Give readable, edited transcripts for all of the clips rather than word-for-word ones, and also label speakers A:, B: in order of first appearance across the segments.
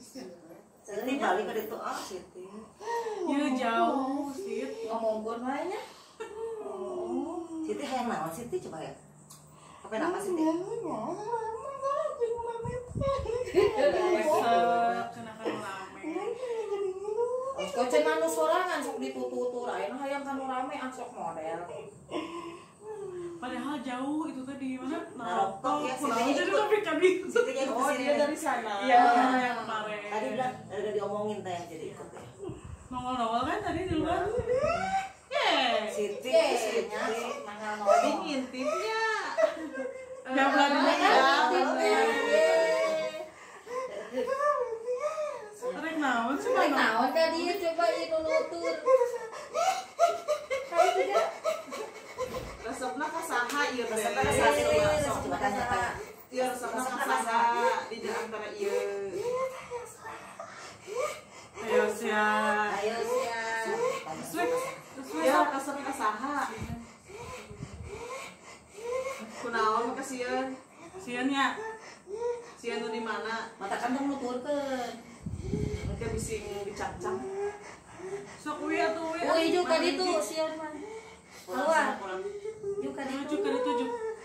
A: Siti balik ke itu Siti.
B: Ya jauh Siti.
A: Ngomongkeun wae nya. Siti hayang naon Siti coba ya. Apa nama Siti?
B: Kenakan rame.
A: Kau cenah nu sorangan sok ditututur, ayeuna hayang kanu rame sok model.
B: Padahal jauh itu tadi mana?
A: Narokok ya,
B: pulang
A: Siti
B: jadi tapi kami.
A: Siti yang
C: Oh, dia dari sana.
B: Iya, yang kemarin.
A: Tadi bilang ada diomongin teh jadi ikut ya.
B: Nongol-nongol kan tadi di luar.
A: Siti
C: Tadi ngintipnya.
B: Gak berani kan? Rek naon sih
D: Rek
B: mana?
D: naon ka dia coba ieu nutur. Hai juga.
C: Resepna ka saha ieu teh?
A: Resepna ka saha, Siti?
C: Sok
A: Coba tanya.
C: Ieu resepna ka saha di antara ieu.
B: Ayo sia.
A: Ayo sia.
C: Ieu resep ka saha? Kunaon mah kasieun?
B: Siannya.
C: Sieun nu di mana?
A: Mata kandung nuturkeun.
C: Engke bising dicacang.
B: Sok we atuh we.
D: Oh, ieu ka ditu sieun mah. Keluar. Ieu ka
B: Maju
D: ditu.
B: ke dituju.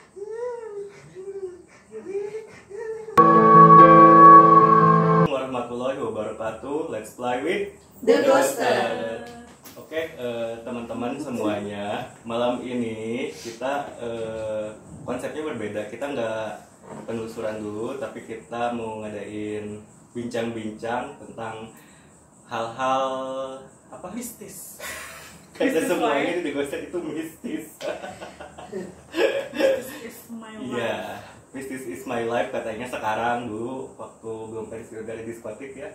E: Warahmatullahi wabarakatuh. Let's play with
A: The Ghoster.
E: Oke, teman-teman semuanya, malam ini kita konsepnya berbeda. Kita nggak penelusuran dulu, tapi kita mau ngadain bincang-bincang tentang hal-hal apa mistis. Karena semuanya di The Ghoster itu mistis.
B: Is my life.
E: Iya, mistis is my life katanya sekarang dulu waktu belum pensiun dari diskotik ya.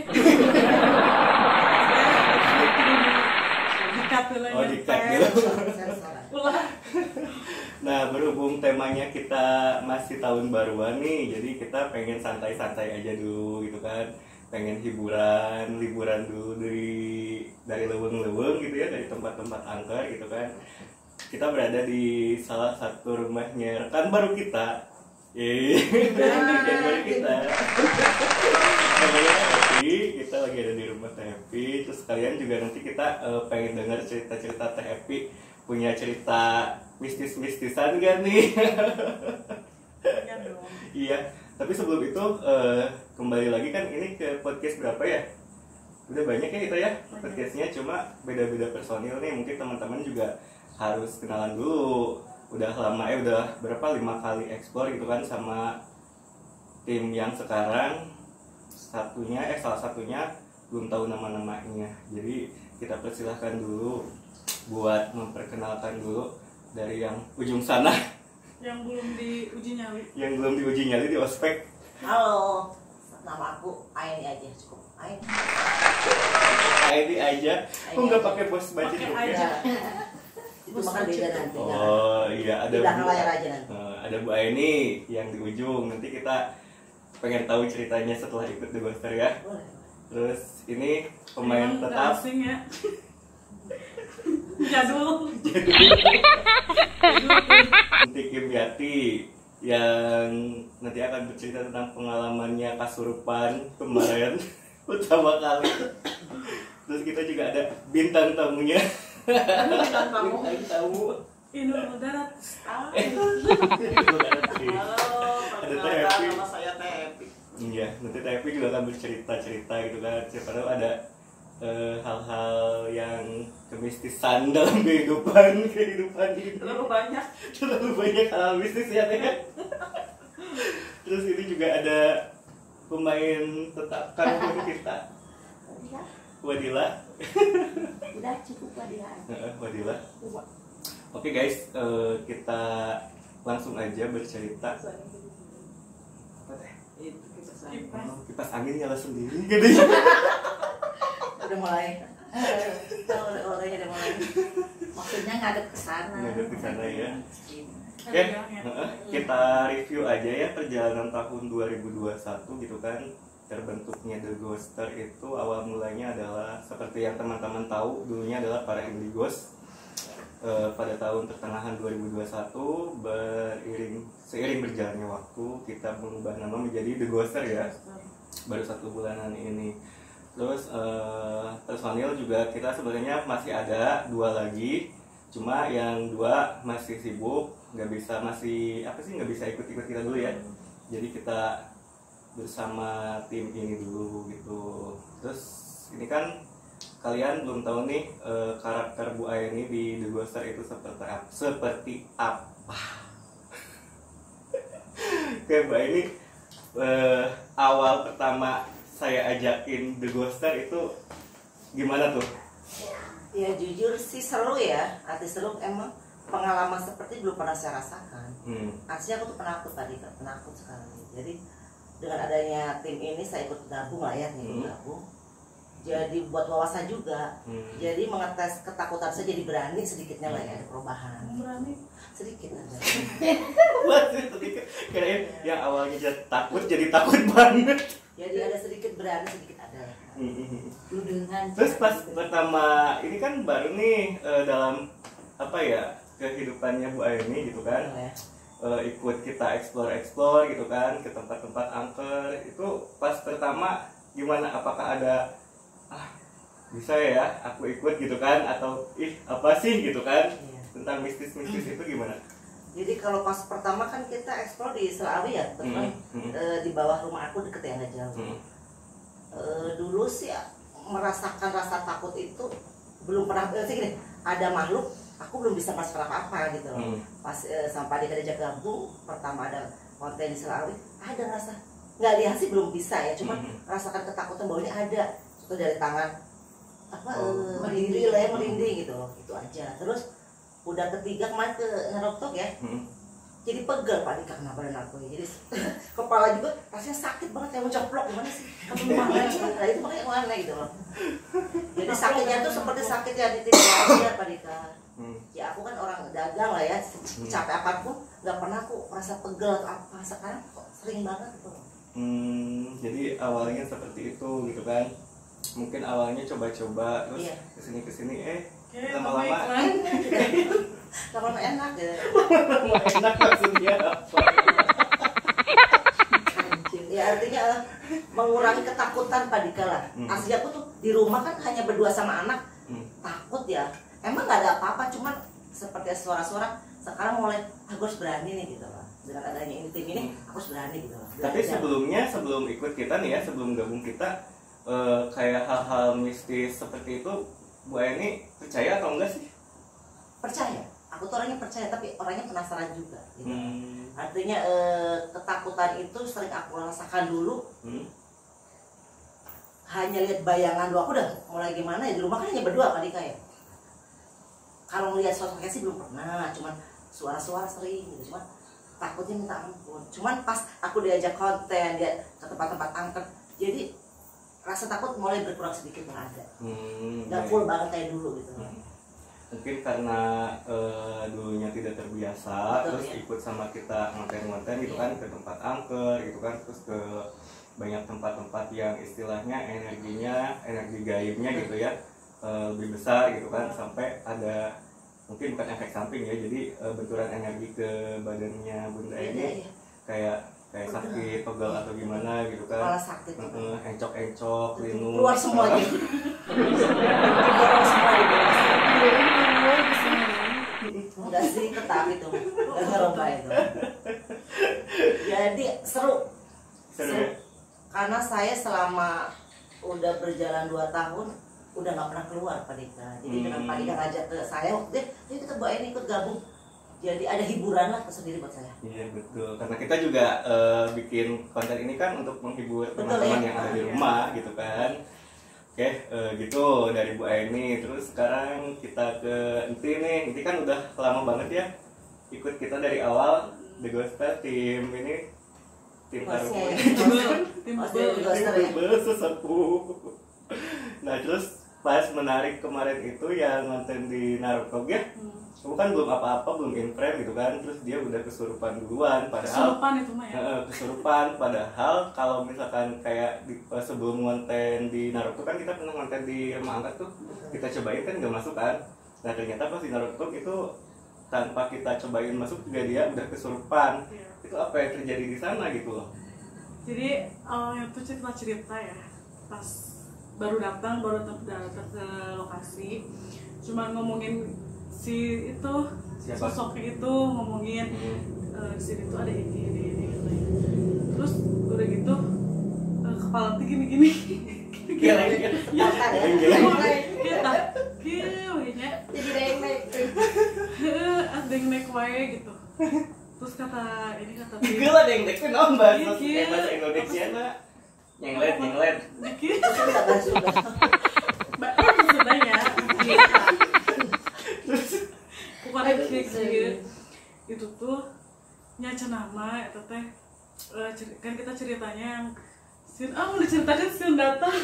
B: Dikat dulu.
E: Oh, dikat dulu.
B: Ulah.
E: Nah, berhubung temanya kita masih tahun baruan nih, jadi kita pengen santai-santai aja dulu gitu kan. Pengen hiburan, liburan dulu dari leweng-leweng gitu ya, dari tempat-tempat angker gitu kan. Kita berada di salah satu rumahnya rekan baru kita. Rekan baru kita. Namanya Happy, kita lagi ada di rumah Teh Happy. Terus kalian juga nanti kita pengen dengar cerita-cerita Teh Happy, punya cerita mistis-mistisan kan nih?
B: Iya dong.
E: Iya, tapi sebelum itu kembali lagi kan ini ke podcast berapa ya? Udah banyak ya kita ya podcastnya, cuma beda-beda personil nih. Mungkin teman-teman juga harus kenalan dulu. Udah lama ya, udah berapa 5 kali explore gitu kan sama tim yang sekarang. Salah satunya belum tahu nama-namanya. Jadi kita persilahkan dulu buat memperkenalkan dulu dari yang ujung sana.
B: Yang belum diuji nyali.
E: Yang belum diuji nyali di ospek.
A: Halo, nama aku Aini aja cukup. Aini.
E: Aini aja. Kok nggak pakai bos baju
B: Pakai
E: juga?
B: aja.
A: Itu makan beda nanti.
E: Oh iya, ada
A: Di belakang layar aja nanti.
E: Ada Bu Aini yang di ujung. Nanti kita pengen tahu ceritanya setelah ikut The Ghoster ya.
A: Boleh.
E: Terus ini pemain
B: Emang nggak
E: tetap
B: asing ya. Jadul.
E: Nanti Kim Yati yang nanti akan bercerita tentang pengalamannya kasurupan kemarin pertama kali. Terus kita juga ada bintang tamunya.
C: Bintang tamu.
E: Bintang tamu.
B: Inul Darat.
C: Halo, perkenalkan nama saya Teh Happy.
E: Iya, nanti Teh Happy juga akan bercerita-cerita gitu kan. Siapa tahu ada hal-hal yang kemistisan dalam kehidupan ini.
C: Terlalu banyak.
E: Terlalu banyak hal mistis ya Teh. Terus ini juga ada pemain tetap kampung kita, Wadila.
D: Udah cukup lah dia.
E: Wadila. Oke guys, kita langsung aja bercerita. Apa teh?
C: Itu kita sayang.
B: Kipas.
E: Kipas angin nyala sendiri gitu.
A: Udah mulai. Orangnya udah mulai.
D: Maksudnya ngadep ke sana.
E: Ngadep ke sana ya. Oke,
B: Ya.
E: kita review aja ya perjalanan tahun 2021 gitu kan. Terbentuknya The Ghoster itu awal mulanya adalah seperti yang teman-teman tahu, dulunya adalah para Indigos. Pada tahun pertengahan 2021 seiring berjalannya waktu kita mengubah nama menjadi The Ghoster ya. baru 1 bulanan ini. Terus personil juga kita sebenarnya masih ada 2 lagi, cuma yang 2 masih sibuk, nggak bisa ikut kita dulu ya. Jadi kita bersama tim ini dulu gitu. Terus ini kan kalian belum tahu nih karakter Bu Aini di The Ghoster itu seperti apa. Kayak Bu Aini awal pertama saya ajakin The Ghoster itu gimana tuh?
D: Ya jujur sih seru ya, arti seru emang pengalaman seperti belum pernah saya rasakan. Artinya aku tuh penakut tadi, penakut sekali. Jadi dengan adanya tim ini saya ikut gabung lah ya, gabung. Jadi buat wawasan juga. Jadi mengetes ketakutan saya jadi berani sedikitnya lah ya, ada perubahan.
B: Berani.
D: Sedikit aja.
E: Kirain yang awalnya takut jadi takut banget.
D: Jadi ada sedikit berani, sedikit ada.
A: Dudengan.
E: Terus pas pertama ini kan baru nih dalam apa ya kehidupannya Bu Aini gitu kan, ikut kita explore gitu kan ke tempat-tempat angker. Itu pas pertama gimana? Apakah ada bisa ya aku ikut gitu kan, atau apa sih gitu kan, tentang mistis-mistis itu gimana?
D: Jadi kalau pas pertama kan kita eksplor di Selawi ya, di bawah rumah aku deket ya, nggak jauh. Dulu sih merasakan rasa takut itu belum pernah sih gini, ada makhluk aku belum bisa merasakan apa-apa gitu loh. Pas sampai diajak gabung pertama ada konten di Selawi, ada rasa nggak lihat sih belum bisa ya, cuma rasakan ketakutan bahwa ini ada itu dari tangan merinding lah ya, merinding gitu loh, itu aja. Terus udah ketiga kemarin ke ngerokok ya, jadi pegel Pak Dika kenapa badan aku ya, jadi kepala juga rasanya sakit banget kayak mencoplok, gimana sih kamu mana nah itu makanya mana gitu loh. Jadi sakitnya tuh seperti sakitnya di titik aja Pak Dika. Ya aku kan orang dagang lah ya, capek apapun nggak pernah aku merasa pegel atau apa, sekarang kok sering banget gitu loh.
E: Jadi awalnya seperti itu gitu kan, mungkin awalnya coba-coba terus kesini lama-lama
D: lama-lama enak ya.
E: enak maksudnya apa?
D: Ya artinya mengurangi ketakutan Pak Dika lah. Asli aku tuh di rumah kan hanya berdua sama anak, takut ya. Emang nggak ada apa-apa, cuman seperti suara-suara sekarang mulai aku harus berani nih gitu loh. Dengan adanya ini tim ini aku harus berani gitu loh.
E: Tapi sebelum ikut kita nih ya, sebelum gabung kita, kayak hal-hal mistis seperti itu Bu Aini percaya atau enggak sih?
D: Percaya, aku tuh orangnya percaya tapi orangnya penasaran juga gitu. Artinya ketakutan itu sering aku rasakan dulu. Hanya lihat bayangan doang, aku udah mulai gimana ya, di rumah kan hanya berdua Kak Dika ya. Kalau ngelihat sosoknya sih belum pernah, cuman suara-suara sering gitu, cuman takutnya minta ampun. Cuman pas aku diajak konten, dia ke tempat-tempat angker, jadi rasa takut mulai berkurang sedikit, nggak ada. Nggak full banget kayak dulu gitu.
E: Mungkin karena dulunya tidak terbiasa.
D: Betul,
E: terus
D: ya.
E: Ikut sama kita ngonten-ngonten gitu kan, ke tempat angker gitu kan, terus ke banyak tempat-tempat yang istilahnya energi gaibnya gitu ya, lebih besar gitu kan, sampai ada mungkin bukan efek samping ya, jadi benturan energi ke badannya Bunda ini kayak sakit, pegel atau gimana gitu kan,
D: Kepala sakit
E: encok-encok, linu,
D: keluar semua gitu. Keluar semua gitu. Enggak sih, tetap itu nggak ngerubah itu. Jadi seru
E: ya?
D: karena saya selama udah berjalan 2 tahun udah nggak pernah keluar Pak Dika. Jadi dengan Pak Dika ngajak ke saya, dia kita bawa ini ikut gabung, jadi ada hiburan lah tersendiri buat saya.
E: Iya betul, karena kita juga bikin konten ini kan untuk menghibur teman-teman yang ada di rumah gitu kan. Oke, gitu dari Bu Aini. Terus sekarang kita ke Enti nih. Enti kan udah lama banget ya ikut kita dari awal The Ghoster, tim ini, tim Taruh,
B: Tim
E: sesepuh. Nah terus pas menarik kemarin itu yang nonton di Narokog ya, kamu kan belum apa-apa, belum in frame gitu kan, terus dia udah kesurupan duluan, padahal
B: kesurupan itu mah ya.
E: Kesurupan, padahal kalau misalkan kayak sebelum ngonten di Naruto kan kita pernah ngonten di rumah angkat tuh, kita cobain kan nggak masuk kan. Nah ternyata pas di Naruto itu tanpa kita cobain masuk juga dia udah kesurupan. Itu apa yang terjadi di sana gitu loh?
B: Jadi awalnya tuh cerita ya, pas baru datang ke lokasi, cuma ngomongin si itu
E: Siapa?
B: sosoknya itu ngomongin di sini tuh ada ini gitu. Terus udah gitu kepala tuh gini
D: Datar ya.
B: kita kayaknya
A: Jadi dengek.
B: ada yang naik wae gitu. Terus kata
E: Gila ada yang dek naon bahasa
B: Iya.
E: bahasa Indonesia na. Nyenglet.
B: dikit
D: Sudah kan sudah.
B: Mbak sudah ya. Pokoknya kayak itu tuh nyaca nama itu teh kan kita ceritanya yang udah ceritanya sin datang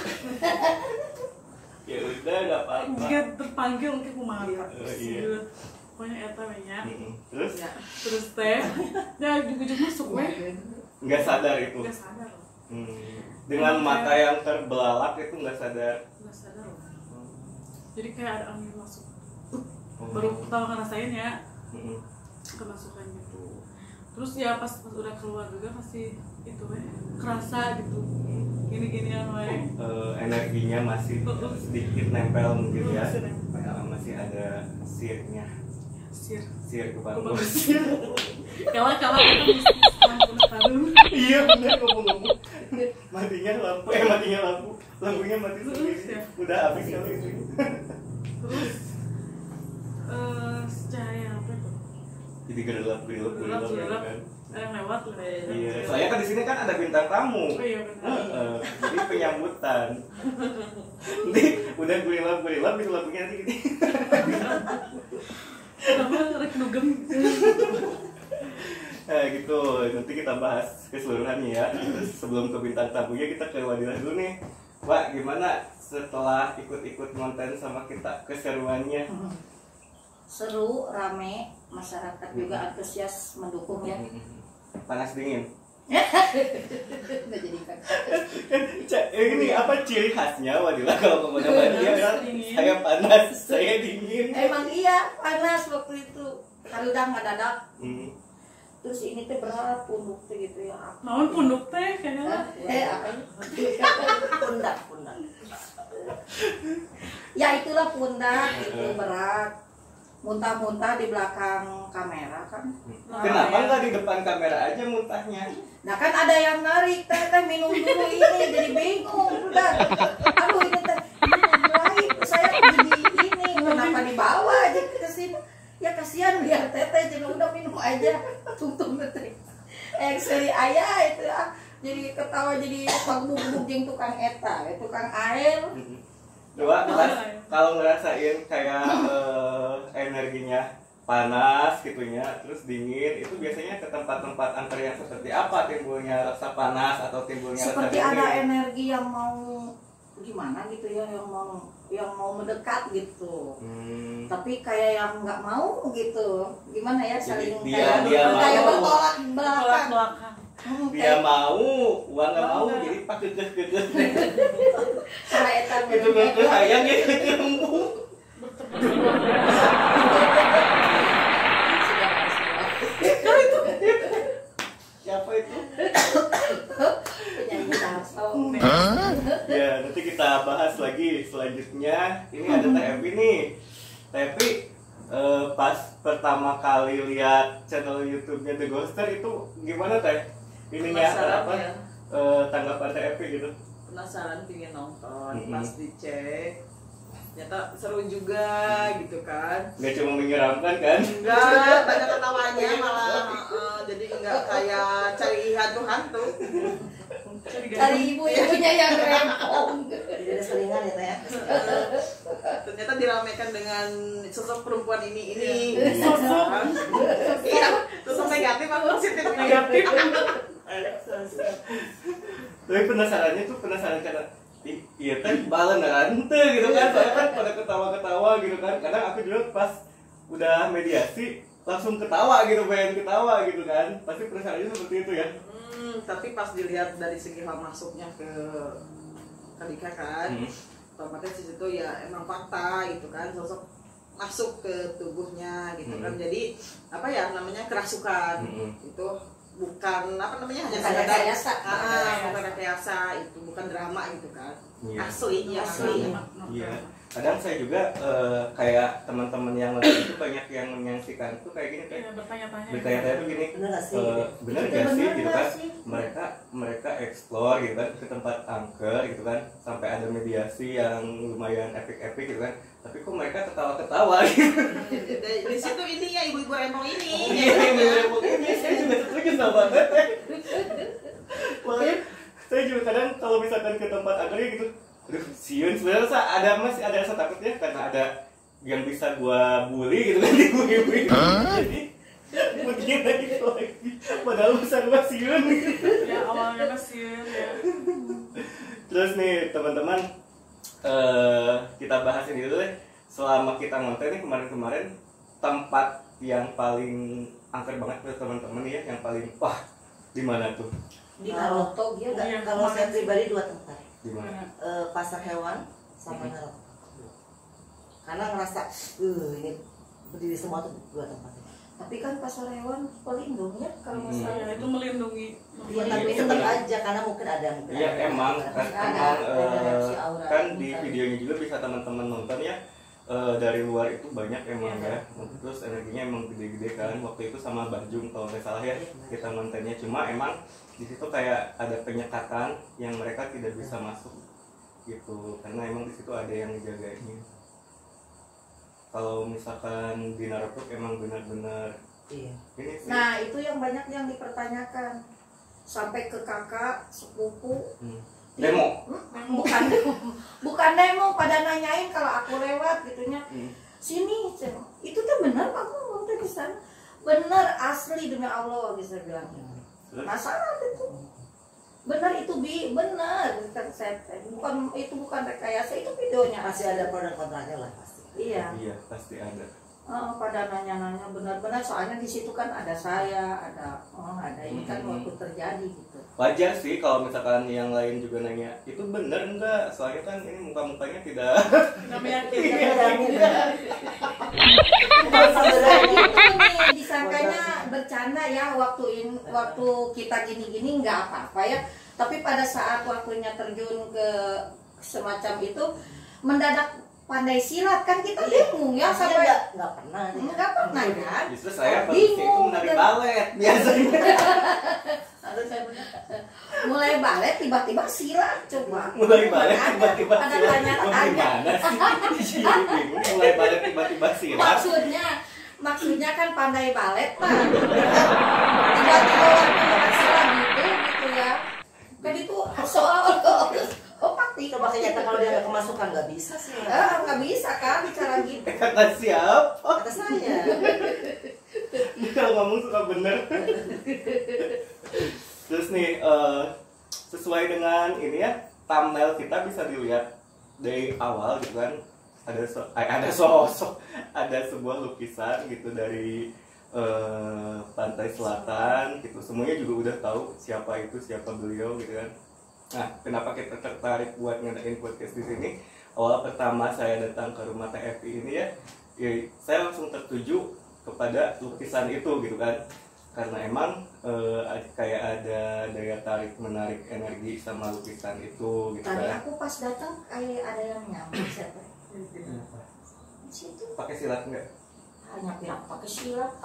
E: Ya udah enggak apa-apa.
B: jika terpanggil mungkin kumaha
E: Iya.
B: pokoknya eta we nya.
E: Terus
B: Terus teh ya ujug-ujug masuk weh
E: nggak sadar itu.
B: nggak sadar loh.
E: Dengan mata yang terbelalak itu nggak sadar.
B: Nggak sadar loh. Jadi kayak ada angin masuk baru pertama ngerasain ya kemasukan gitu. Terus ya pas udah keluar juga masih itu weh kerasa gitu gini-ginian weh.
E: Energinya masih sedikit nempel mungkin ya.
B: Masih nempel.
E: Masih ada sirnya. Sir ke paru.
B: Kalau kita lampu
E: Iya benar ngomong-ngomong. Matinya lampu. Lampunya mati sendiri.
B: Terus, ya.
E: Udah habis kali itu.
B: terus cahaya apa tuh?
E: Jadi gelap kan.
B: Ada yang lewat tuh.
E: Iya, soalnya kan di sini kan ada bintang tamu.
B: Oh iya benar.
E: Jadi penyambutan. Nanti udah gurilap itu lampunya nanti gini.
B: Sama rek nugem.
E: Nah gitu, nanti kita bahas keseluruhannya ya. Terus sebelum ke bintang tamunya kita ke Wadilah dulu nih. Wak, gimana setelah ikut-ikut konten sama kita keseruannya?
A: Seru, rame, masyarakat juga antusias mendukung ya.
E: Panas dingin.
A: Nggak jadi
E: Ini apa ciri khasnya Wadilah kalau kemana-mana dia bilang
B: Dingin.
E: saya panas, saya dingin.
A: Emang iya panas waktu itu. Harudang ngadadak. Terus ini teh berat punduk teh gitu ya.
B: Naon punduk teh kayaknya.
A: Apa ini? Pundak. Ya itulah pundak itu berat. Muntah-muntah di belakang kamera kan.
E: Kenapa nggak di depan kamera aja muntahnya?
A: Nah kan ada yang narik teh minum dulu ini jadi bingung udah. Aduh ini teh mulai saya jadi ini kenapa dibawa aja ke sini? Ya kasihan lihat teteh jadi udah minum aja tungtung teteh. Seri ayah itu ah jadi ketawa jadi bubuk jeung tukang eta, tukang air.
E: Coba kalau ngerasain kayak energinya panas gitunya, terus dingin, itu biasanya ke tempat-tempat antar yang seperti apa timbulnya rasa panas atau timbulnya
A: Seperti
E: rasa
A: ada
E: dingin?
A: energi yang mau gimana gitu ya, yang mau mendekat gitu. Tapi kayak yang nggak mau gitu. Gimana ya saling
E: dia
A: kayak
E: mau.
A: bertolak belakang.
B: Belakang.
E: Dia mau, uang nggak mau, jadi pak kekeh
A: Karena eta
E: itu kekeh hayang ya ketemu. Siapa itu?
A: penyanyi Darso.
E: Ya nanti kita bahas lagi selanjutnya. Ini ada Teh Epi nih. Teh Epi pas pertama kali lihat channel YouTube-nya The Ghoster itu gimana Teh? Ininya
C: Penasaran
E: apa?
C: ya.
E: Tanggapan Teh Epi gitu.
C: Penasaran pingin nonton, pas dicek ternyata seru juga gitu kan.
E: Nggak cuma menyeramkan kan?
C: Enggak, banyak ketawanya malah jadi enggak kayak cari hantu-hantu.
A: Dari ibu-ibunya yang rempong.
D: Jadi ada selingan ya Teh ya.
C: Ternyata diramaikan dengan sosok perempuan ini.
B: Sosok.
C: Iya, sosok negatif atau positif?
B: Negatif.
E: Tapi penasarannya tuh penasaran karena iya teh balenan teh gitu kan, saya kan pada ketawa-ketawa gitu kan. Kadang aku juga pas udah mediasi langsung ketawa gitu, pengen ketawa gitu kan. Pasti penasarannya seperti itu ya.
C: Tapi pas dilihat dari segi hal masuknya ke Kadika kan, otomatis di situ ya emang fakta gitu kan, sosok masuk ke tubuhnya gitu kan. Jadi apa ya namanya kerasukan itu bukan apa namanya hanya
A: Bukan rekayasa.
C: bukan rekayasa, itu bukan drama gitu kan.
E: Iya.
C: Asli.
E: Iya. Kadang saya juga kayak teman-teman yang lain itu banyak yang menyaksikan itu kayak gini kayak bertanya-tanya tuh gini,
D: Bener gak sih?
E: bener gak sih gitu kan?
A: sih?
E: Mereka explore gitu kan ke tempat angker gitu kan, sampai ada mediasi yang lumayan epic gitu kan. Tapi kok mereka ketawa-ketawa gitu.
C: Di situ ini ya ibu-ibu rempong ini.
E: Saya juga setuju sama banget. Makanya saya juga kadang kalau misalkan ke tempat angker gitu, aduh siun sebenarnya masih ada rasa takutnya karena ada yang bisa gua bully gitu kan di ibu-ibu. Jadi begini lagi. Padahal besar gua siun.
B: Ya awalnya kasihan ya.
E: Terus nih teman-teman, kita bahas ini dulu deh. Selama kita ngonten nih kemarin-kemarin, tempat yang paling angker banget buat teman-teman ya, yang paling wah di mana tuh?
A: Di Naruto dia
B: Iya,
D: Kalau saya pribadi 2 tempat,
E: Di mana?
D: pasar hewan sama Naruto. Karena ngerasa ini berdiri semua tuh 2 tempat.
A: tapi kan pasar hewan pelindung ya kalau
B: Ya,
A: masalah
B: itu melindungi.
D: Iya, tapi tetap aja karena mungkin ada
E: Iya emang
A: reaksi aura.
E: kan di videonya juga bisa teman-teman nonton ya, dari luar itu banyak emang
A: Iya,
E: ya. Terus energinya emang gede-gede kan. Waktu itu sama Bajung kalau nggak salah ya kita nontonnya, cuma emang di situ kayak ada penyekatan yang mereka tidak bisa masuk gitu karena emang di situ ada yang ngejaganya. Kalau misalkan di Naruto emang benar-benar
D: Iya.
E: ini sih.
A: Nah itu yang banyak yang dipertanyakan sampai ke kakak sepupu.
E: Demo.
A: Bukan demo, pada nanyain kalau aku lewat gitunya. Sini, itu tuh benar aku ngomong ke sana. Bener asli demi Allah bisa bilang. Masalah itu. Benar itu benar bukan itu bukan rekayasa, itu videonya.
D: Pasti ada pro dan kontranya lah pasti.
A: Iya.
E: Iya pasti ada.
A: Pada nanya-nanya benar-benar soalnya di situ kan ada saya, ada ini kan waktu terjadi gitu.
E: Wajar sih kalau misalkan yang lain juga nanya itu bener enggak, soalnya kan ini muka-mukanya tidak
A: Disangkanya bercanda ya waktu kita gini-gini nggak apa-apa ya, tapi pada saat waktunya terjun ke semacam itu mendadak pandai silat kan kita bingung ya sampai
D: nggak pernah
A: kan.
E: justru saya itu menari balet biasanya.
A: Mulai balet tiba-tiba silat coba.
E: Mulai balet tiba-tiba
A: ada
E: silat.
A: tanya-tanya.
E: Jadi bingung mulai balet tiba-tiba silat.
A: Maksudnya kan pandai balet pak. Tiba-tiba waktu silat gitu ya. Kan itu soal pasti.
D: Coba nyata kalau dia nggak kemasukan nggak bisa sih.
A: Nggak bisa kan bicara gitu.
E: Kata siapa?
D: Kata saya.
E: Kalau ngomong suka bener. Terus nih sesuai dengan ini ya, thumbnail kita bisa dilihat dari awal gitu kan, ada sosok, ada sebuah lukisan gitu dari pantai selatan gitu, semuanya juga udah tahu siapa beliau gitu kan. Nah, kenapa kita tertarik buat ngadain podcast di sini? Awal pertama saya datang ke rumah TFI ini ya saya langsung tertuju kepada lukisan itu gitu kan, karena emang kayak ada daya tarik menarik energi sama lukisan itu gitu
A: Tadi
E: kan.
A: aku pas datang kayak ada yang nyambut siapa? Di situ.
E: Pakai silat enggak?
A: Hanya bilang pakai silat.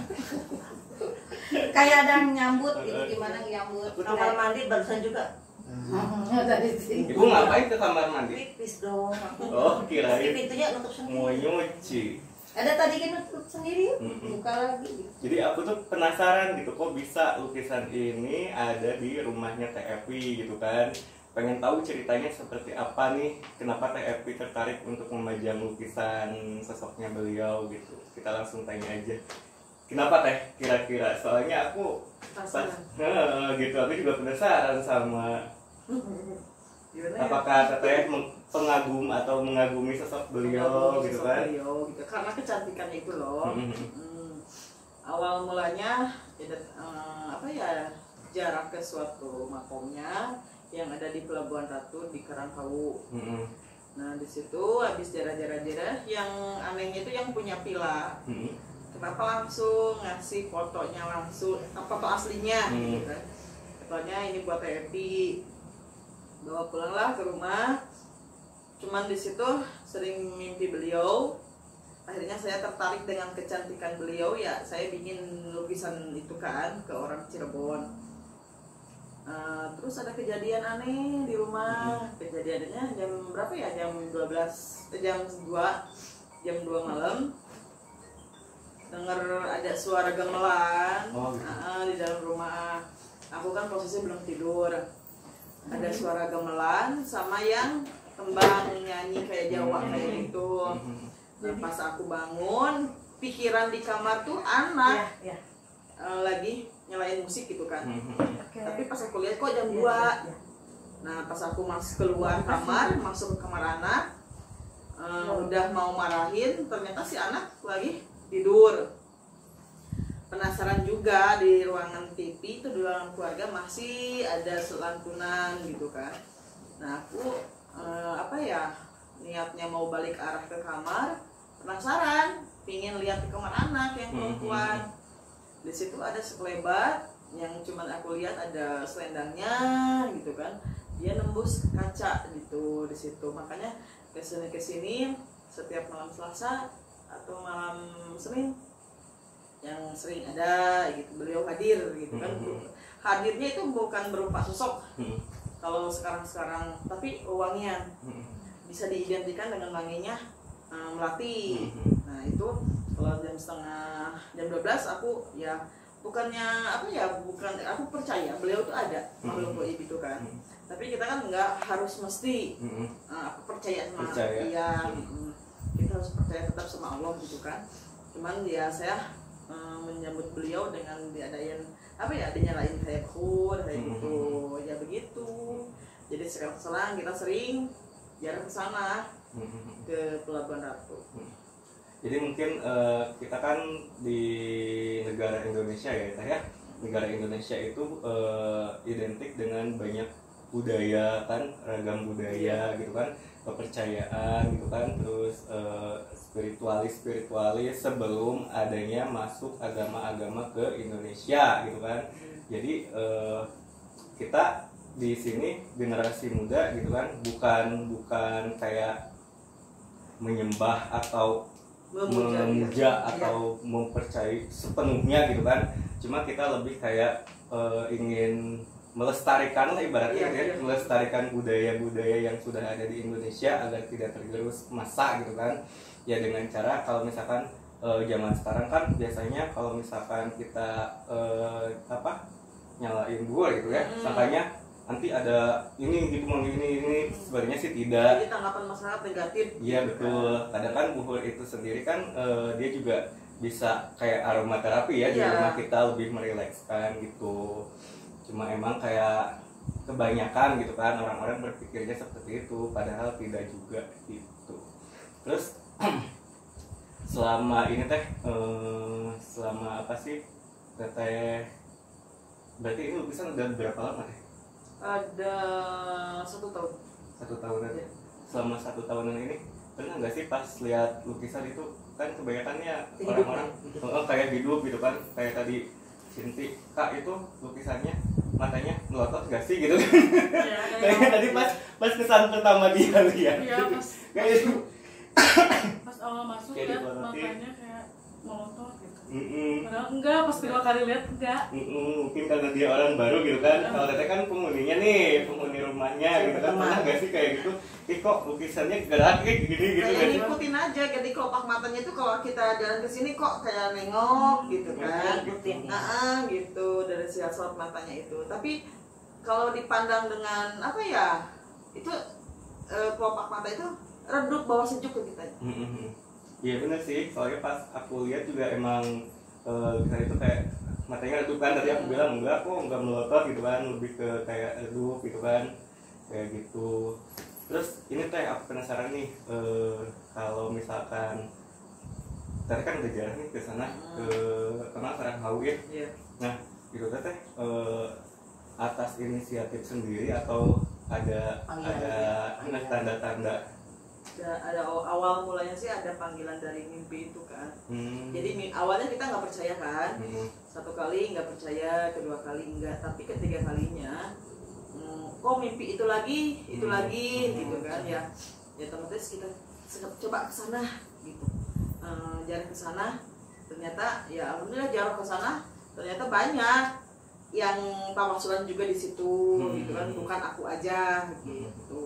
A: Kayak ada yang nyambut gitu, gimana nyambut?
D: Kamar mandi barusan juga.
E: Ibu ngapain ke kamar mandi?
D: Pipis dong.
E: Oh, kirain
D: Pintunya nutup
E: mau
D: sendiri.
E: nyuci.
A: Ada tadi kan nutup sendiri, buka lagi.
E: Jadi aku tuh penasaran gitu, kok bisa lukisan ini ada di rumahnya TFI gitu kan. Pengen tahu ceritanya seperti apa nih, kenapa TFI tertarik untuk memajang lukisan sosoknya beliau gitu. Kita langsung tanya aja. Kenapa teh kira-kira? Soalnya aku gitu, aku juga penasaran sama apakah teteh pengagum atau mengagumi sosok beliau gitu kan.
C: Karena kecantikannya itu loh. Awal mulanya jarak ke suatu makomnya yang ada di Pelabuhan Ratu di Karangkawu. Nah di situ habis jarah-jarah yang anehnya itu yang punya pila. kenapa langsung ngasih fotonya langsung foto aslinya gitu kan. Fotonya ini buat Epi, bawa pulanglah ke rumah. Cuman di situ sering mimpi beliau. Akhirnya saya tertarik dengan kecantikan beliau, ya saya bikin lukisan itu kan ke orang Cirebon. Terus ada kejadian aneh di rumah. Kejadiannya jam berapa ya? Jam 2 malam. Dengar ada suara gamelan di dalam rumah. Aku kan posisi belum tidur. Ada suara gamelan sama yang kembang nyanyi kayak Jawa kayak gitu. Nah, pas aku bangun, pikiran di kamar tuh anak lagi nyalain musik gitu kan. Tapi pas aku lihat kok jam 2. Nah, pas aku keluar kamar, masuk ke kamar anak, udah mau marahin, ternyata si anak lagi tidur. Penasaran juga, di ruangan TV itu, di ruangan keluarga masih ada selantunan gitu kan. Nah, aku niatnya mau balik arah ke kamar, penasaran, pingin lihat ke kamar anak yang perempuan. Di situ ada sekelebat yang cuman aku lihat ada selendangnya gitu kan. Dia nembus kaca gitu di situ. Makanya kesini setiap malam Selasa atau malam Senin yang sering ada gitu, beliau hadir gitu kan. Hadirnya itu bukan berupa sosok kalau sekarang tapi wangian, bisa diidentikan dengan wanginya melati. Nah itu kalau jam 12 aku ya bukan aku percaya beliau tuh ada makhluk gaib itu kan. Tapi kita kan nggak harus mesti aku percaya sama dia. Kita harus percaya tetap sama Allah gitu kan. Cuman ya saya menyambut beliau dengan diadain dinyalain kayak khur kayak gitu ya begitu. Jadi sekarang kita sering jarang ke sana ke Pelabuhan Ratu.
E: Jadi mungkin kita kan di negara Indonesia ya, negara Indonesia itu identik dengan banyak budaya kan, ragam budaya gitu kan, kepercayaan gitu kan, terus spiritualis sebelum adanya masuk agama-agama ke Indonesia gitu kan. Jadi kita di sini generasi muda gitu kan, bukan kayak menyembah atau memuja atau mempercayai sepenuhnya gitu kan. Cuma kita lebih kayak ingin melestarikan lah ibaratnya melestarikan budaya-budaya yang sudah ada di Indonesia agar tidak tergerus masa gitu kan. Ya dengan cara kalau misalkan zaman sekarang kan biasanya kalau misalkan kita nyalain buah gitu ya, sangkanya nanti ada ini gitu ini sebenarnya sih tidak.
C: Jadi tanggapan masyarakat negatif.
E: Iya betul. Kadang kan buhur itu sendiri kan dia juga bisa kayak aromaterapi ya, di rumah kita lebih merilekskan gitu. Cuma emang kayak kebanyakan gitu kan orang-orang berpikirnya seperti itu, padahal tidak juga gitu. Terus selama ini selama apa sih teteh, berarti ini lukisan udah berapa lama teh?
C: Ada 1 tahun.
E: 1 tahunan. Ya. Selama 1 tahunan ini pernah nggak sih pas lihat lukisan itu kan kebanyakannya orang-orang kayak hidup gitu kan, kayak tadi Cinti Kak itu lukisannya matanya melotot nggak sih gitu? Kayaknya tadi pas kesan pertama dia lihat.
B: Iya pas
E: kayak itu.
B: Pas awal masuk ya matanya kayak melotot gitu.
E: Padahal
B: enggak, pas kedua kali lihat enggak.
E: Mungkin karena dia orang baru gitu kan. Kalau teteh kan penghuninya nih, penghuni rumahnya gitu kan. Pernah nggak sih kayak gitu? Kok lukisannya gerak kayak gini gitu kan?
C: Ngikutin aja, jadi kelopak matanya itu kalau kita jalan ke sini kok kayak nengok gitu kan. Gitu dari siasat matanya itu. Tapi kalau dipandang dengan itu kelopak mata itu redup bawah sejuk ke kita.
E: Iya bener sih, soalnya pas aku lihat juga emang lukisan itu kayak matanya redup kan. Tadi aku bilang enggak kok, enggak melotot gitu kan, lebih ke kayak redup gitu kan, kayak gitu. Terus ini teh aku penasaran nih, kalau misalkan tadi kan udah jarang nih ke sana, ke Saranghawi ya.
C: Iya.
E: Nah gitu teh atas inisiatif sendiri atau ada tanda-tanda
C: ada awal mulanya sih ada panggilan dari mimpi itu kan. Jadi awalnya kita nggak percaya kan, satu kali nggak percaya, kedua kali enggak, tapi ketiga kalinya kok mimpi itu lagi gitu kan ya otomatis kita coba ke sana gitu, jalan ke sana, ternyata ya alhamdulillah jalan ke sana ternyata banyak yang tawasulan juga di situ gitu kan, bukan aku aja gitu.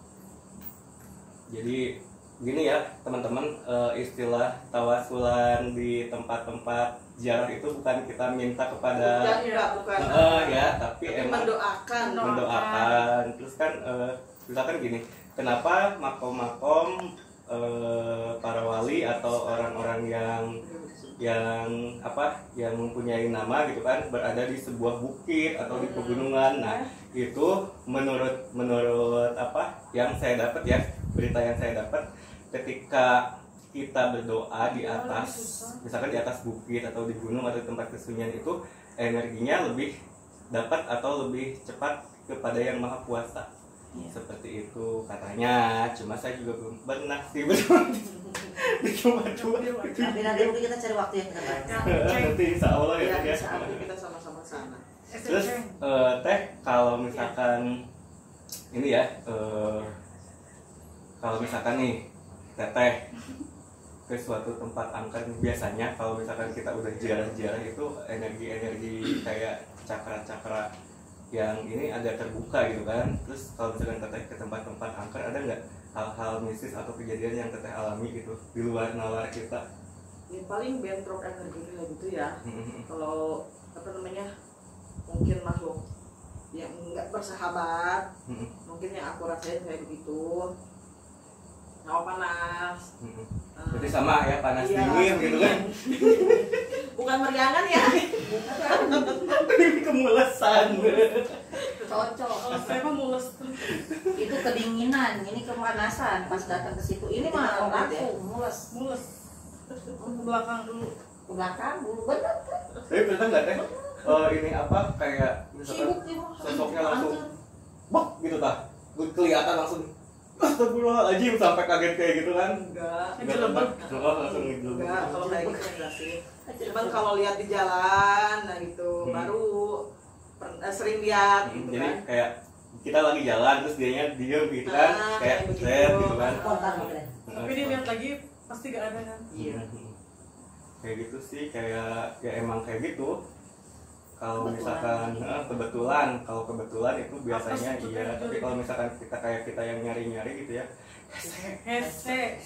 C: Jadi gini ya teman-teman, istilah tawasulan di tempat-tempat ziarah itu bukan kita minta kepada bukan ya, tapi emang mendoakan. Terus kan misalkan gini, kenapa makom-makom para wali atau orang-orang yang mempunyai nama gitu kan berada di sebuah bukit atau di pegunungan. Nah itu menurut apa yang saya dapat ya, berita yang saya dapat, ketika kita berdoa di atas, misalkan di atas bukit atau di gunung atau tempat kesunyian, itu energinya lebih dapat atau lebih cepat kepada yang maha kuasa. Seperti itu katanya, cuma saya juga belum pernah sih coba-coba.
D: Tapi nanti mungkin kita cari waktu yang terbaik.
E: Nanti insya Allah ya.
C: Insya Allah kita sama-sama sana.
E: Terus Teh, kalau misalkan ini ya, kalau misalkan nih Teteh ke suatu tempat angker, biasanya kalau misalkan kita udah jarang-jarang itu energi-energi kayak cakra-cakra yang ini agak terbuka gitu kan. Terus kalau misalkan Teteh ke tempat-tempat angker, ada nggak hal-hal mistis atau kejadian yang Teteh alami gitu di luar nalar kita?
C: Ya paling bentrok energi kayak gitu ya. Kalau apa namanya, mungkin makhluk yang nggak bersahabat, mungkin yang aku rasain kayak begitu. Hawa panas.
E: Berarti sama ya, panas dingin gitu kan?
C: Bukan meriangan ya.
E: Ini kemulesan.
A: Cocok.
B: Kalau saya mah mules tuh.
A: Itu kedinginan, ini kepanasan pas datang ke situ. Ini mah aku mules.
B: Ke belakang dulu.
A: Ke belakang dulu bener kan?
E: Tapi pernah nggak Teh? Ini apa kayak misalkan sosoknya langsung bok gitu tah? Kelihatan langsung astagfirullahaladzim sampai kaget kayak gitu kan?
C: Enggak.
E: Langsung gitu.
C: Enggak, kalau kayak gitu enggak sih. Cuman kalau lihat di jalan, nah gitu, baru sering lihat gitu
E: jadi
C: kan.
E: kayak kita lagi jalan terus dianya diem gitu kan, kayak set gitu kan.
B: Tapi dia lihat lagi pasti gak ada kan.
C: Iya.
E: Kayak gitu sih, kayak ya emang kayak gitu. Kalau misalkan kebetulan itu biasanya iya, tapi kalau misalkan kita yang nyari-nyari gitu ya,
B: hese.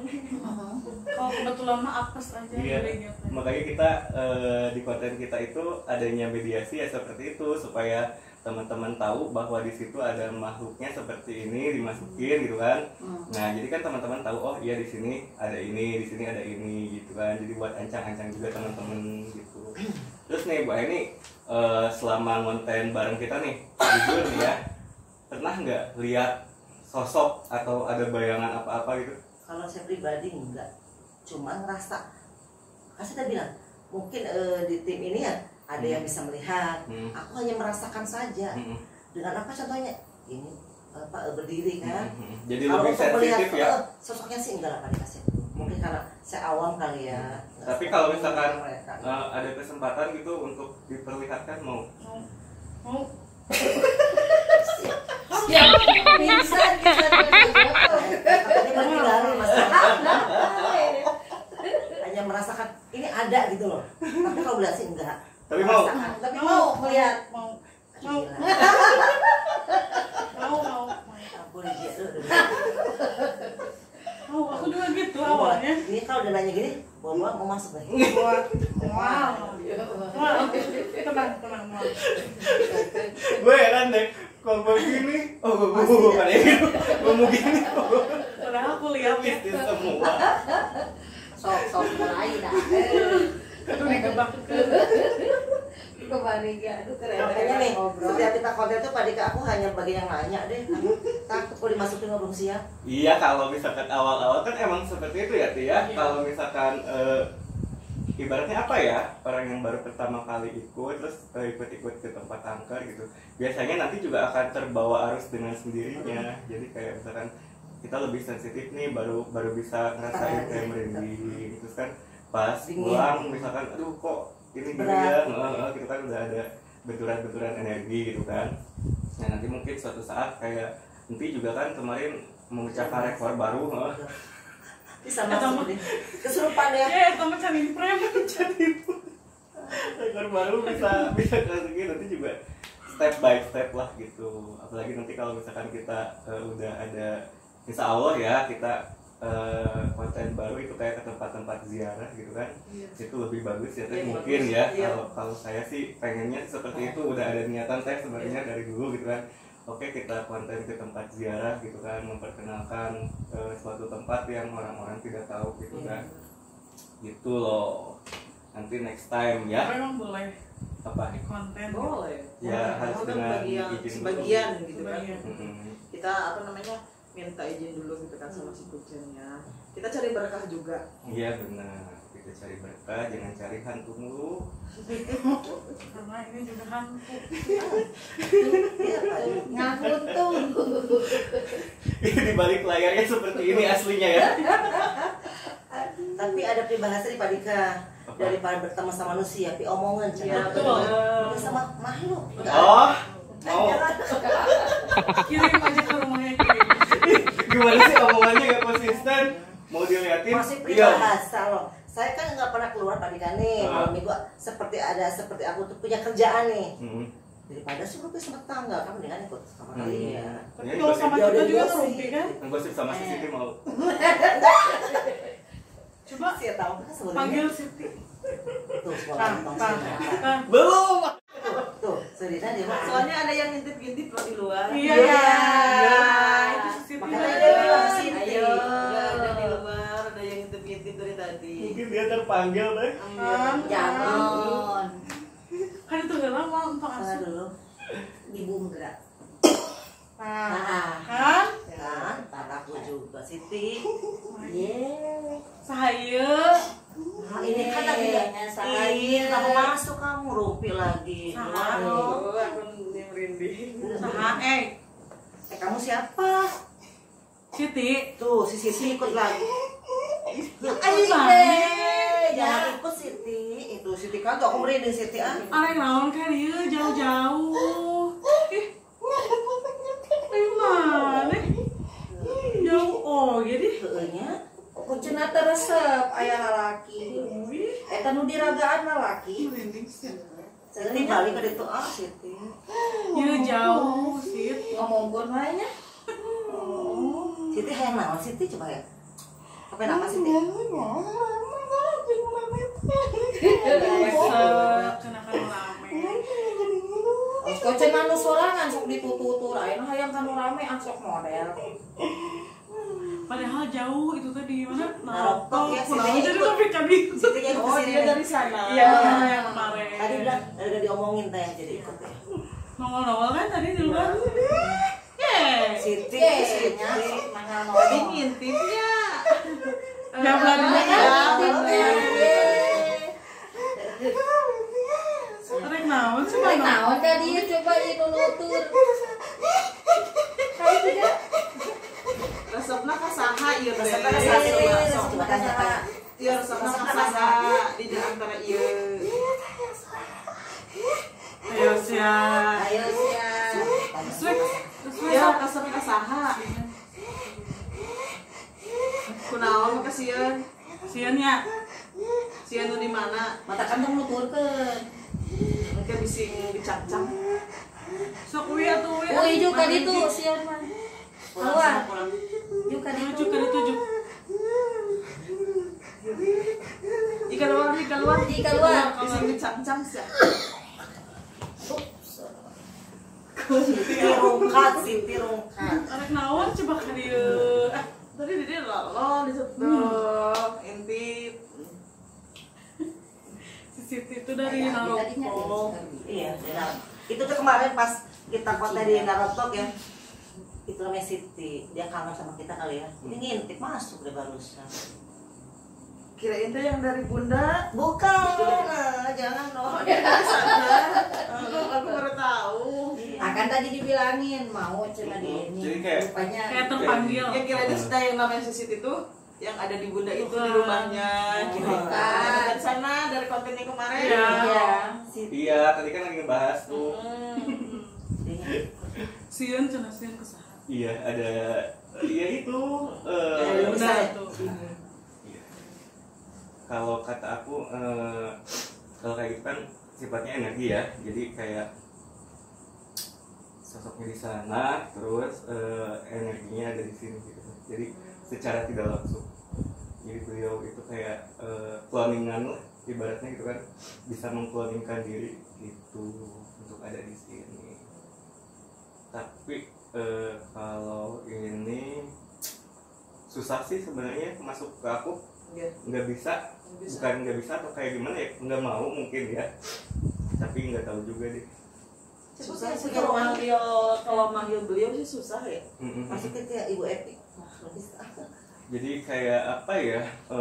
B: Kalau kebetulan mah apes aja.
E: Iya. Makanya kita di konten kita itu adanya mediasi ya seperti itu, supaya teman-teman tahu bahwa di situ ada makhluknya seperti ini dimasukin gitu kan. Nah jadi kan teman-teman tahu, oh iya di sini ada ini, di sini ada ini gitu kan. Jadi buat ancang-ancang juga teman-teman gitu. Terus nih Bu ini selama ngonten bareng kita nih, jujur nih ya, pernah nggak lihat sosok atau ada bayangan apa-apa gitu?
D: Kalau saya pribadi enggak, cuma ngerasa, kan saya bilang mungkin di tim ini ya ada yang bisa melihat, aku hanya merasakan saja. Dengan apa contohnya? Ini apa berdiri kan?
E: Jadi
D: kalau
E: lebih sensitif ya?
D: Sosoknya sih enggak lah Pak dikasih. Mungkin karena saya awam kali ya.
E: Tapi kalau misalkan ada kesempatan gitu untuk diperlihatkan mau?
A: Siap, pingsan.
D: Ini berlari Mas. Hanya merasakan ini ada gitu loh. Tapi kalau bilang sih enggak.
E: Tapi mau?
A: Tapi mau melihat.
B: Mau.
D: Ampun dia tuh.
B: Aku juga gitu awalnya.
D: Ini kalau udah nanya gini, buang-buang mau masuk nih.
B: Wow. Tenang.
E: Gue heran deh, kalau begini, bukan ya gitu, ngomong gini,
B: Padahal aku lihat ya.
E: mistis semua.
A: Sok mulai dah.
B: Aduh digebak.
A: Kebariga, aduh keren.
D: Makanya nih, setiap kita konten tuh Pak Dika aku hanya bagi yang nanya deh. Takut kalau dimasukin ngobrol siap.
E: Iya, kalau misalkan awal-awal kan emang seperti itu ya Tia. Kalau misalkan ibaratnya apa ya, orang yang baru pertama kali ikut terus ikut-ikut ke tempat angker gitu, biasanya nanti juga akan terbawa arus dengan sendirinya. Jadi kayak misalkan kita lebih sensitif nih, baru bisa ngerasain kayak merinding. Terus kan pas
D: Dingin.
E: pulang misalkan aduh kok ini gini ya, gitu kan udah ada benturan-benturan energi gitu kan. Nah nanti mungkin suatu saat kayak nanti juga kan kemarin memecahkan rekor baru,
D: Bisa masuk nih. Kesurupan ya.
B: Ya, teman cari prem jadi
E: rekor baru bisa kayak gitu. Nanti juga step by step lah gitu. Apalagi nanti kalau misalkan kita udah ada, insya Allah ya kita konten baru itu kayak ke tempat-tempat ziarah gitu kan. Itu lebih bagus ya, tapi mungkin ya kalau saya sih pengennya seperti itu, udah ada niatan saya sebenarnya dari dulu gitu kan. Oke, kita konten ke tempat ziarah gitu kan, memperkenalkan suatu tempat yang orang-orang tidak tahu gitu kan. Gitu loh. Nanti next time ya.
B: memang boleh
E: Apa?
B: di konten
C: Boleh.
E: Ya harus
C: Kan
E: dengan
C: bagian
E: izin dulu.
C: sebagian gitu kan.
B: Sebagian.
C: Kita apa namanya? Minta izin dulu gitu kan sama si kucingnya. Kita cari berkah juga.
E: Iya benar. Kita cari berkah, jangan cari hantu mulu.
B: karena ini juga hantu.
A: Ngangkut tuh.
E: Di balik layarnya seperti ini aslinya ya.
D: Tapi ada peribahasa di Pak Dika, daripada bertemu sama manusia, tapi omongan
C: Iya,
D: jangan
B: betul.
D: bertemu sama makhluk.
E: Oh, mau
B: Kirim aja ke rumahnya, kirim.
E: gimana sih omongannya gak konsisten? Mau diliatin?
D: Masih peribahasa loh. Saya kan nggak pernah keluar Pak Dika nih. Malam minggu seperti aku tuh punya kerjaan nih. Daripada suruh ke sama tangga, kamu dengan ikut sama kali ya.
B: Tapi kalau sama kita juga ngerumpi kan?
E: Gosip sama si Siti mau.
B: Coba
D: Sih tahu kan sebenarnya.
B: panggil Siti.
D: Tuh, semua
B: Kang,
D: kantong
B: Kang,
D: sini.
B: Kang.
E: Belum.
D: Tuh, Serina dia mah.
C: Soalnya ada yang ngintip-ngintip loh di luar.
B: Iya,
D: Iya.
B: itu si Siti.
D: Makanya
B: ada.
D: dia bilang Siti.
C: Ayo, ada di luar, ada yang ngintip-ngintip dari tadi.
E: Mungkin dia terpanggil deh.
B: Kang,
A: Jangan.
B: kan itu udah lama untuk
D: Mana
B: asuh.
D: dulu?
A: Di Bungkra.
B: Nah, kan?
D: Kan, ntar aku juga Siti.
A: Yeay.
B: Sahaya.
D: Nah, ini kan lagi ini kamu masuk kamu rumpi lagi.
B: Saha.
C: Oh, aku merinding.
B: Saha,
D: Kamu siapa?
B: Siti.
D: Tuh, si Siti ikut lagi.
B: Ayo banget.
D: Jangan ikut Siti. Itu Siti kan tuh aku merinding Siti ah.
B: Arek naon kan ieu jauh-jauh. Ih. Mana? Jauh oh jadi.
D: Heehnya.
A: Kucina teresep ayah lalaki. Eta nu diragaan lalaki.
B: Merinding sih.
D: Siti balik ke itu ah Siti.
B: Ieu jauh sih.
A: Ngomongkeun wae nya.
D: Siti hayang naon Siti coba ya. Apa nama Siti?
B: Kenakan rame.
A: Kucina nu sorangan sok ditututur, ayeuna hayang kanu rame sok model.
B: Padahal jauh itu tadi mana?
D: Naroktok ya,
B: pulang
D: Siti
B: jadi
D: ikut.
B: tapi kami.
D: Siti yang
C: Oh, dia dari sana.
B: Iya, yang kemarin.
D: Tadi bilang udah diomongin teh jadi ikut ya.
B: Nongol-nongol kan tadi di luar. Yeay.
D: Siti,
A: Yeay,
D: Siti.
A: nyasuk mahal
C: Tadi
A: ngomong.
C: ngintipnya.
B: Yang belanja kan? Rek naon sih
A: Rek
B: mana?
A: naon ka dieu coba ieu nu nutur. Hai tidak.
C: Resepna ka saha ieu teh?
D: Resepna ka saha, Siti?
C: Sok.
D: Coba tanya.
C: Ieu resepna ka saha di antara ieu.
B: Ayo sia.
A: Ayo sia.
B: Swek.
C: Ya, resep ka saha? Kunaon mah kasieun?
B: Sian ya.
C: Sieun nu di mana?
A: Mata kantong nuturkeun.
C: Mungkin bising dicacang.
B: Sok we atuh we.
A: Oh ijo ka ditu sieun mah. Keluar. Ijo ka ditu.
B: Maju ke ditujuk.
C: Jika keluar, jika keluar,
A: Jika keluar.
C: bising dicacang sih.
D: Siti rungkat, Siti rungkat.
B: Rek naon coba ka dieu.
C: Tadi di dia lolo ditutup, intip.
B: Si Siti itu dari Naroko.
D: Iya, benar. Itu tuh kemarin pas kita konten di Narotok ya. Itu namanya Siti. Dia kangen sama kita kali ya. Ini ngintip masuk deh barusan.
C: Kirain tuh yang dari bunda.
D: Bukan, jangan dong.
C: Sana. Aku baru tahu.
A: Akan tadi dibilangin mau cina di ini.
E: Jadi kayak-
A: rupanya
B: Kayak terpanggil.
C: Ya kirain sudah yang namanya Sisit itu yang ada di Bunda itu di rumahnya gitu kan. Dari sana dari kontennya kemarin.
B: Iya.
A: Iya.
E: Iya, tadi kan lagi ngebahas tuh.
B: Sieun cenah sieun kesaha.
E: Iya, ada iya itu
C: Ya,
B: Benar
C: bisa.
B: tuh.
E: iya. Kalau kata aku kalau kayak gitu kan sifatnya energi ya. Jadi kayak sosoknya di sana terus energinya ada di sini gitu. Jadi secara tidak langsung. Jadi beliau itu kayak cloningan lah ibaratnya gitu kan, bisa mengkloningkan diri gitu untuk ada di sini. Tapi kalau ini susah sih sebenarnya masuk ke aku,
C: Iya.
E: nggak bisa.
C: Bisa.
E: Bukan nggak bisa atau kayak gimana ya, nggak mau mungkin ya, tapi nggak tahu juga deh.
C: Susah sih kalau manggil beliau sih susah ya.
E: Mm-mm.
D: Masuk ke Ibu Epi. Wah, bisa.
E: Jadi kayak apa ya,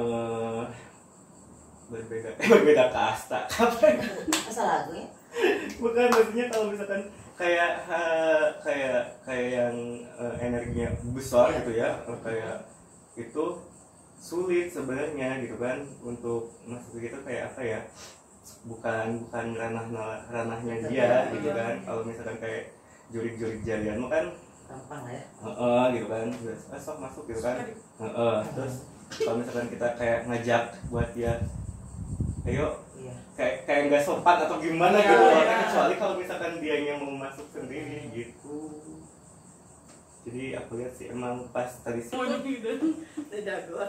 E: berbeda kasta.
D: Asal lagunya.
E: Bukan, maksudnya kalau misalkan kayak yang energinya besar gitu ya, kayak itu sulit sebenarnya gitu kan untuk masuk gitu, kayak apa ya, bukan ranahnya dia gitu kan. Kalau misalkan kayak jurik jarianmu kan
D: Gampang lah ya.
E: gitu kan, sok masuk gitu kan. Terus kalau misalkan kita kayak ngajak buat dia, ayo,
D: Iya.
E: kayak nggak sopan atau gimana
B: Iya,
E: gitu loh.
B: iya.
E: Kecuali kalau misalkan dianya mau masuk sendiri gitu. Jadi aku lihat sih emang pas tadi sih.
B: Mau gitu.
C: Tidak gua.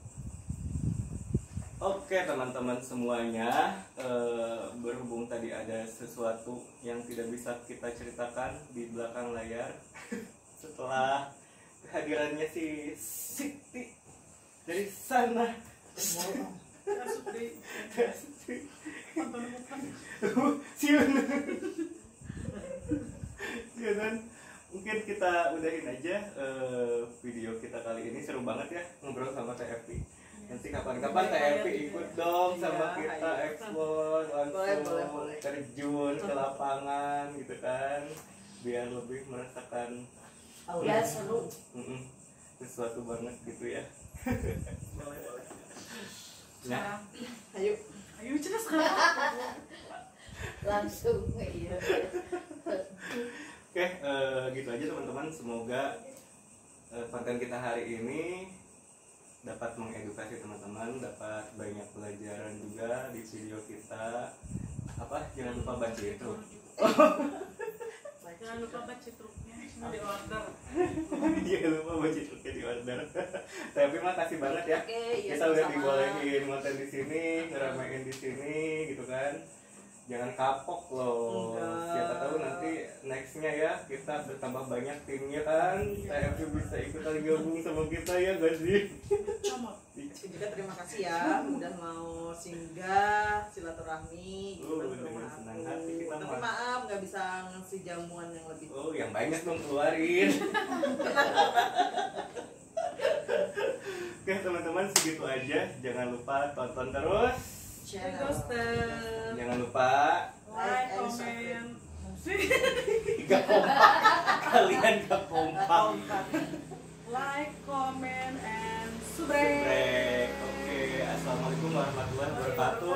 E: Oke teman-teman semuanya, berhubung tadi ada sesuatu yang tidak bisa kita ceritakan di belakang layar setelah kehadirannya si Siti dari sana.
B: Masuk di nonton bukan.
E: Siun. Ya kan, mungkin kita udahin aja video kita kali ini. Seru banget ya ngobrol sama TFP. Nanti kapan-kapan TFP ikut dong sama
C: Iya,
E: kita
C: ayo.
E: explore langsung,
C: Boleh.
E: terjun ke lapangan gitu kan, biar lebih merasakan
A: Ya seru.
E: sesuatu banget gitu ya.
C: Boleh.
E: Nah,
C: Ayo.
B: Ayo cenah sekarang.
A: Langsung iya.
E: oke, gitu aja teman-teman. Semoga konten kita hari ini dapat mengedukasi teman-teman, dapat banyak pelajaran juga di video kita. Apa? Jangan lupa baca itu.
B: Jangan lupa baca truknya di order.
E: Jangan lupa baca itu di order. Tapi makasih banget ya.
C: Oke, iya,
E: Kita udah
C: sama-sama.
E: dibolehin konten di sini, ngeramein di sini gitu kan. Jangan kapok loh.
C: Enggak.
E: Siapa tahu nanti nextnya ya kita bertambah banyak timnya kan. TFP bisa ikutan gabung sama kita ya gak sih?
B: Comot.
C: Juga terima kasih ya udah mau singgah silaturahmi gitu kan ke
E: dengan
C: rumah
E: senang
C: aku.
E: hati kita
C: Tapi
E: mah.
C: maaf nggak bisa ngasih jamuan yang lebih.
E: Oh, yang banyak dong keluarin. Oke teman-teman, segitu aja. Jangan lupa tonton terus.
C: Channel.
E: Jangan lupa
B: Like,
C: and
B: comment.
E: gak kompak. Kalian gak kompak.
B: Like, comment, and
E: Subscribe. Oke, assalamualaikum warahmatullahi wabarakatuh.